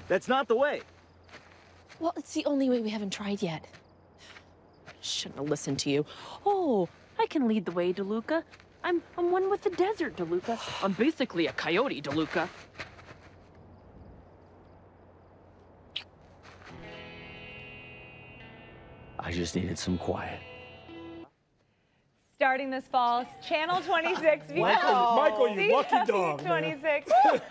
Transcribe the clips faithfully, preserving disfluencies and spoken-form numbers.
That's not the way. Well, it's the only way we haven't tried yet. Shouldn't have listened to you. Oh, I can lead the way, DeLuca. I'm, I'm one with the desert, DeLuca. I'm basically a coyote, DeLuca. I just needed some quiet. Starting this fall, Channel twenty-six. Michael, Michael, you lucky dog. twenty-six.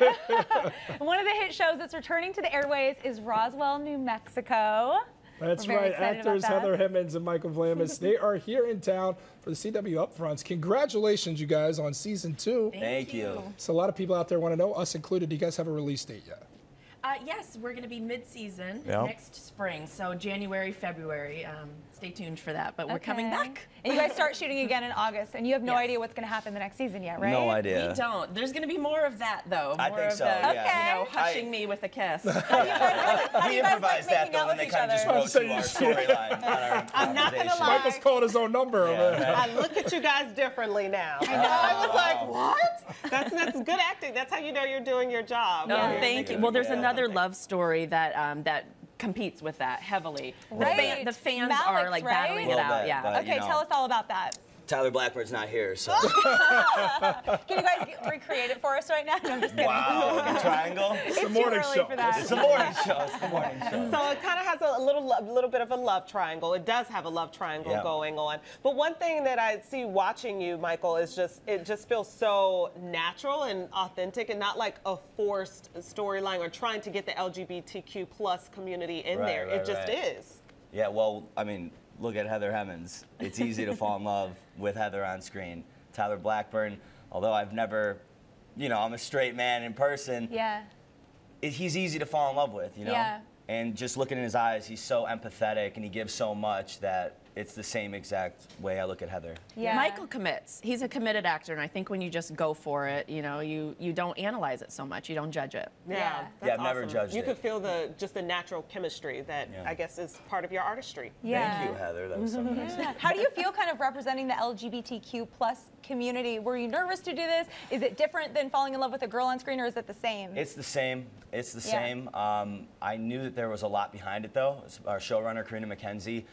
One of the hit shows that's returning to the airways is Roswell, New Mexico. That's We're very right. excited Actors about that. Heather Hemmons and Michael Vlamis, they are here in town for the C W Upfronts. Congratulations, you guys, on season two. Thank, Thank you. you. So a lot of people out there want to know, us included, do you guys have a release date yet? Uh, yes, we're going to be mid-season Yep. next spring, so January, February. Um, stay tuned for that, but we're Okay. coming back. And you guys start shooting again in August, and you have no Yes. idea what's going to happen the next season yet, right? No idea. We don't. There's going to be more of that, though. I more think of so, the, yeah. you know, Okay. hushing I- me with a kiss. How do you guys, how do We you guys improvised like that making though, out and with they each kind of just other? wrote Say to you our should. storyline. on our I'm not gonna improvisation. lie. Michael's called his own number over there. Yeah. I look at you guys differently now. I know. I was like, what? That's that's good acting. That's how you know you're doing your job. No, Yeah. thank you. Yeah. Well, there's Yeah. another love story that um, that competes with that heavily. The, Right. fan, the fans Malik's, are like right? battling it Little out. bit, Yeah. but- Okay, you know. tell us all about that. Tyler Blackbird's not here, so. Can you guys get, recreate it for us right now? No, I'm just kidding. Wow, the triangle. It's the too morning early show. for that. It's the morning show. It's the morning show. So it kind of has a little lo- little bit of a love triangle. It does have a love triangle Yeah. going on. But one thing that I see watching you, Michael, is just it just feels so natural and authentic, and not like a forced storyline or trying to get the L G B T Q plus community in Right, there. right, it just right. is. Yeah, well, I mean, look at Heather Hemmons. It's easy to fall in love with Heather on screen. Tyler Blackburn, although I've never, you know, I'm a straight man in person, Yeah. it, he's easy to fall in love with, you know? Yeah. And just looking in his eyes, he's so empathetic and he gives so much that it's the same exact way I look at Heather. Yeah. Michael commits. He's a committed actor, and I think when you just go for it, you know, you you don't analyze it so much. You don't judge it. Yeah, Yeah. that's Yeah, I've never awesome. judged You it. could feel the just the natural chemistry that Yeah. I guess is part of your artistry. Yeah. Thank you, Heather. That was so nice. Yeah. How do you feel kind of representing the L G B T Q plus community? Were you nervous to do this? Is it different than falling in love with a girl on screen, or is it the same? It's the same. It's the Yeah. same. Um, I knew that there was a lot behind it, though. Our showrunner, Karina McKenzie,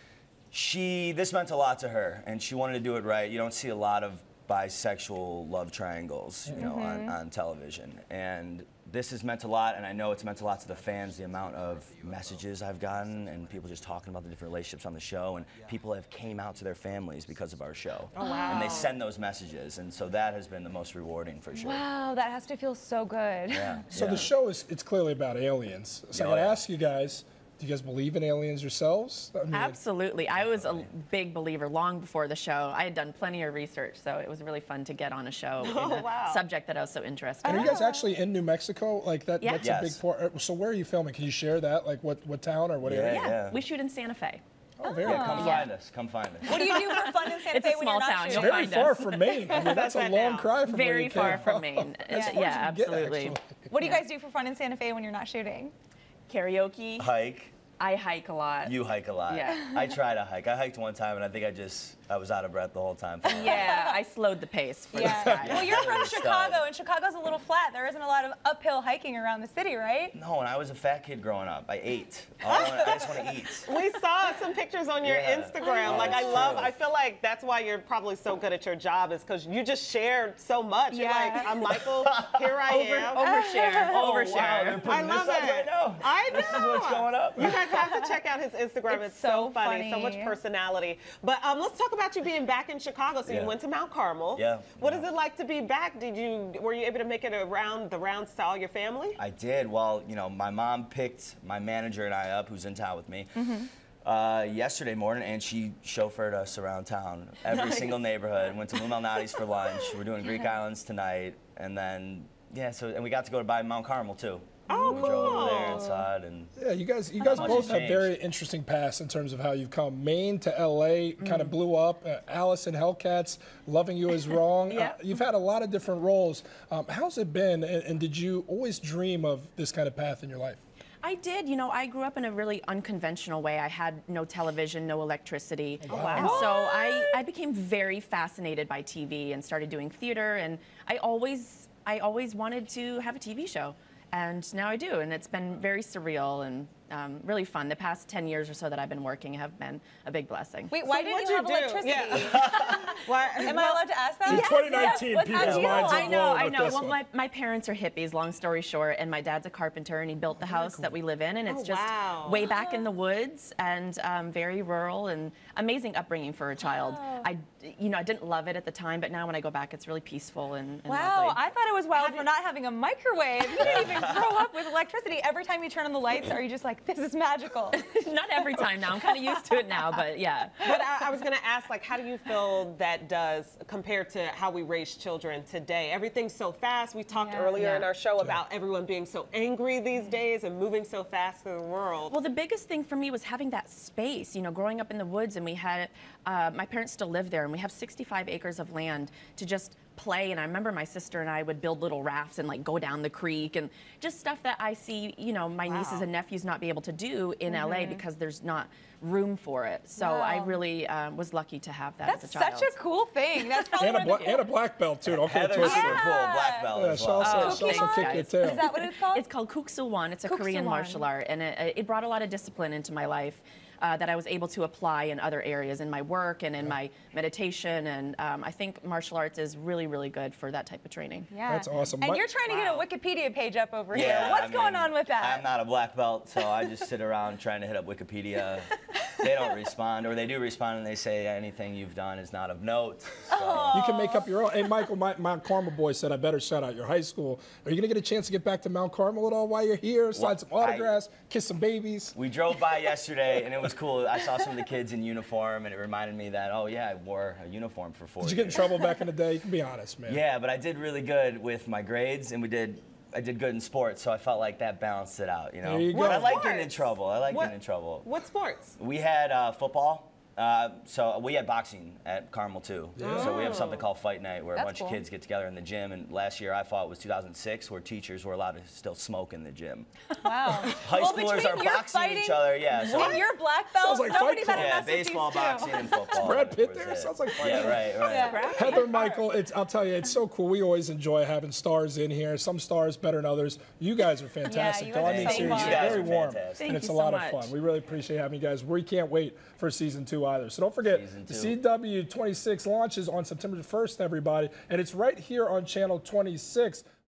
she this meant a lot to her, and she wanted to do it right. You don't see a lot of bisexual love triangles, you know, on, on television, and this has meant a lot. And I know it's meant a lot to the fans. The amount of messages I've gotten, and people just talking about the different relationships on the show, and people have came out to their families because of our show. Oh, wow. And they send those messages, and so that has been the most rewarding for sure. Wow, that has to feel so good. Yeah. So yeah. the show is, it's clearly about aliens. So I Oh, gotta yeah. ask you guys, do you guys believe in aliens yourselves? I mean, Absolutely. I was a big believer long before the show. I had done plenty of research, so it was really fun to get on a show in a wow. subject that I was so interested And are in. you guys actually in New Mexico? Like that, Yeah. that's Yes. a big part. So where are you filming? Can you share that? Like what, what town or what Yeah. area? Yeah, we shoot in Santa Fe. Oh, very Yeah, come cool. find us. Come find us. What do you do for fun in Santa It's a Fe when small you're not town. shooting? You'll Very find far us. from Maine. I mean, that's a that long down. cry from where Very you far came. from Maine. As Uh, far as yeah, you can get, absolutely. actually. What do you guys do for fun in Santa Fe when you're not shooting? Karaoke. Hike. I hike a lot. You hike a lot. Yeah. I try to hike. I hiked one time, and I think I just I was out of breath the whole time. Yeah, I slowed the pace for Yeah. this guy. Well, you're from Really Chicago, stud. and Chicago's a little flat. There isn't a lot of uphill hiking around the city, right? No, and I was a fat kid growing up. I ate. All I, wanna, I just want to eat. We saw some pictures on your Yeah. Instagram. Oh, Like I that's love. true. I feel like that's why you're probably so good at your job, is because you just shared so much. You're Yeah. like, I'm Michael. Here I Over, am. overshare, Oh, overshare. wow, they're putting I love this up it. right now. I know. This is what's going up. You guys have to check out his Instagram. It's, It's so, so funny, so funny. much personality. But um, let's talk about you being back in Chicago. So Yeah. you went to Mount Carmel. Yeah. What Yeah. is it like to be back? Did you were you able to make it around the rounds to all your family? I did. Well, you know, my mom picked my manager and I up, who's in town with me, Mm-hmm. uh, yesterday morning, and she chauffeured us around town, every Nice. single neighborhood. Went to Lou Malnati's for lunch. We're doing Greek Islands tonight, and then yeah. So and we got to go to by Mount Carmel too. Oh, we drove over there cool. inside, and Yeah, you guys, you guys much both has have changed. very interesting pasts in terms of how you've come. Maine to L A kind of blew up. Uh, Alice in Hellcats, Loving You Is Wrong. Yep. uh, you've had a lot of different roles. Um, how's it been? And, and did you always dream of this kind of path in your life? I did. You know, I grew up in a really unconventional way. I had no television, no electricity. Oh, wow. And so I, I became very fascinated by T V and started doing theater. And I always, I always wanted to have a T V show. And now I do, and it's been very surreal and um, really fun. The past ten years or so that I've been working have been a big blessing. Wait, why So didn't what'd you you have do? electricity? Yeah. Why, Am I allowed to ask that? In twenty nineteen, What's people's that minds deal? are I know, blown I with know. this Well, one. my, my parents are hippies, long story short, and my dad's a carpenter, and he built the house that we live in, and it's Oh, just wow. way back in the woods and um, very rural and amazing upbringing for a child. I, you know, I didn't love it at the time, but now when I go back, it's really peaceful and, and Wow, lovely. I thought it was wild for not having a microwave. You didn't even grow up with electricity. Every time you turn on the lights, are you just like, this is magical? Not every time now. I'm kind of used to it now, but yeah. But I, I was going to ask, like, how do you feel that does compared to how we raise children today? Everything's so fast. We talked Yeah. earlier Yeah. in our show about everyone being so angry these days and moving so fast through the world. Well, the biggest thing for me was having that space. You know, growing up in the woods, and we had, uh, my parents still live there, and we have sixty-five acres of land to just play. And I remember my sister and I would build little rafts and like go down the creek and just stuff that I see, you know, my nieces and nephews not be able to do in L A because there's not room for it. So I Wow. really um, was lucky to have that That's as a child. such a cool thing. That's probably And a, one bla- of the and a black belt, too. Don't get it Heather's twisted. super cool, Yeah. black belt Yeah, as she'll well. also, Oh, she'll also thanks, kick your guys. tail. Is that what it's called? It's called Kuksuwan. It's a Korean Kuksuwan. martial art, and it, it brought a lot of discipline into my life uh, that I was able to apply in other areas, in my work and in my meditation. And um, I think martial arts is really, really good for that type of training. Yeah. That's awesome. And My- you're trying to get a Wikipedia page up over here. Yeah, What's I going mean, on with that? I'm not a black belt, so I just sit around trying to hit up Wikipedia. They don't respond, or they do respond and they say anything you've done is not of note. So. You can make up your own. Hey, Michael, my Mount Carmel boy said I better shout out your high school. Are you going to get a chance to get back to Mount Carmel at all while you're here? Sign Well, some autographs, kiss some babies? We drove by yesterday, and it was cool. I saw some of the kids in uniform, and it reminded me that, oh, yeah, I wore a uniform for four Did you get in years. trouble back in the day? You can be honest, man. Yeah, but I did really good with my grades, and we did. I did good in sports, so I felt like that balanced it out. You know, There you But go. I like getting in Sports? trouble. I like What- getting in trouble. What sports? We had uh, football. Uh, so we had boxing at Carmel too. So we have something called Fight Night where That's a bunch cool. of kids get together in the gym. And last year I fought was two thousand six, where teachers were allowed to still smoke in the gym. Wow. High well, schoolers between are your boxing fighting each other. Yeah. So and your black belt, Sounds like Fight nobody Club. better yeah, mess with these baseball, two. boxing, and football. Brad Pitt was there? it. Sounds like Fight Yeah, Club. right, right. Yeah. Heather, Michael, it's, I'll tell you, it's so cool. We always enjoy having stars in here. Some stars better than others. You guys are fantastic. you though. guys I mean, are so seriously, fun. You guys very are warm. fantastic. Thank and it's you a lot so of much. fun. We really appreciate having you guys. We can't wait for season two either. So don't forget, Season the two. C W twenty-six launches on September first, everybody. And it's right here on Channel twenty-six.